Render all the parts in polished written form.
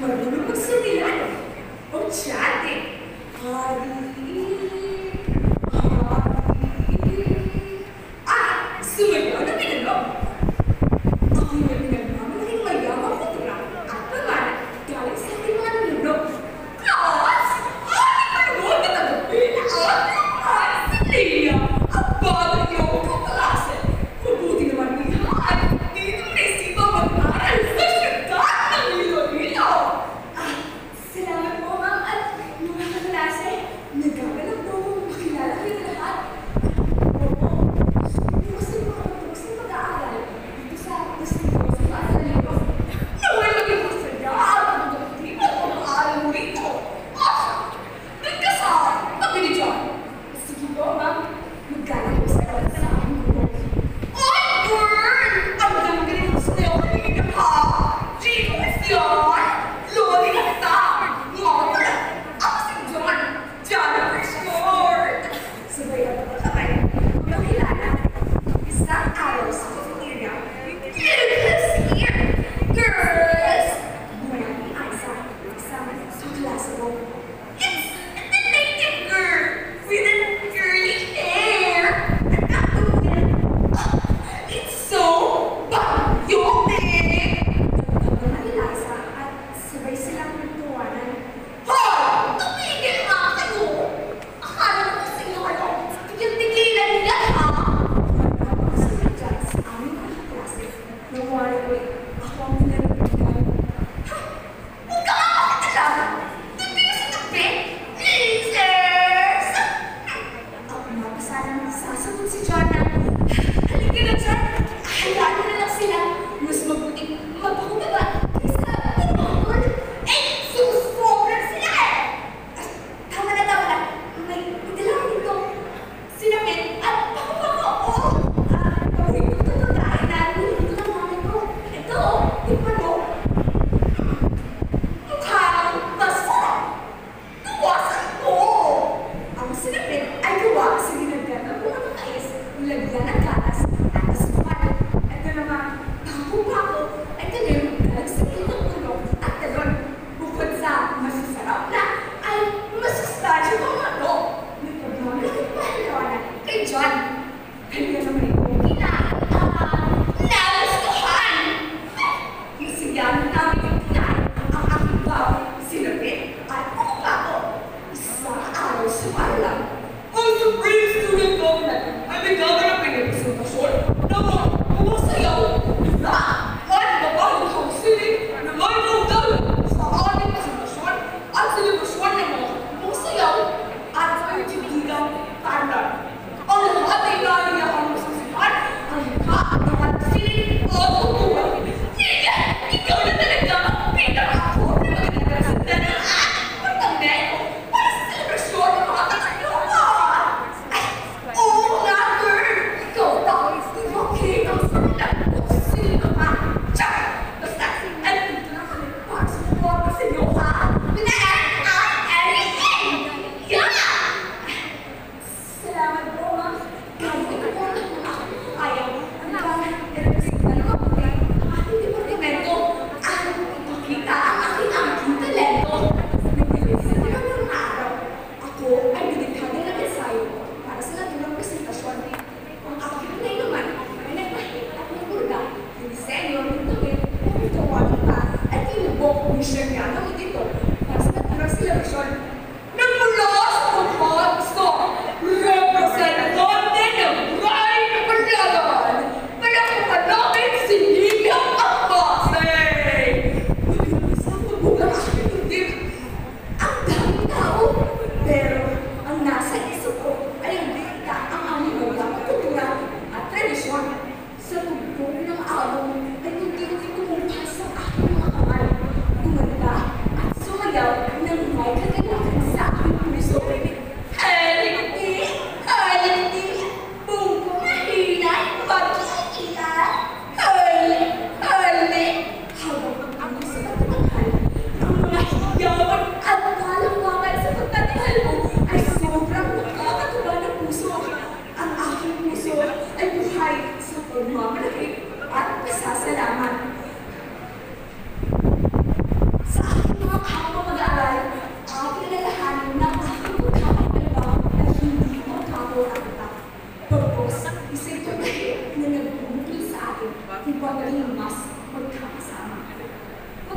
marunong magsumilan o tiyate. Sumayaw na pinanong. Ako yung pinagmamalaking mayamang kultura at pangalan galing sa ating mga nunok. Class! Panood na tagapin at naman si Leia, ang bagay niyong kaklase. Mabuti naman nihan, dito naisipa mag-aral sa syudad ng Iloilo. Salamat po, ma'am, at mga kaklase. Nagagalak po akong makilala kayo lahat.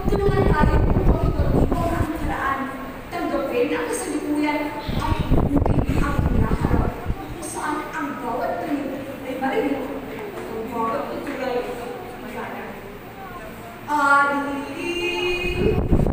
Magtulungan tayo upang ipagdibo ang nakaraan. Tanggapin ang kasalukuyan at ibukin ang hinaharap kung saan ang bawat tayo ay marinig at ang bawat kultura ay magana. Adi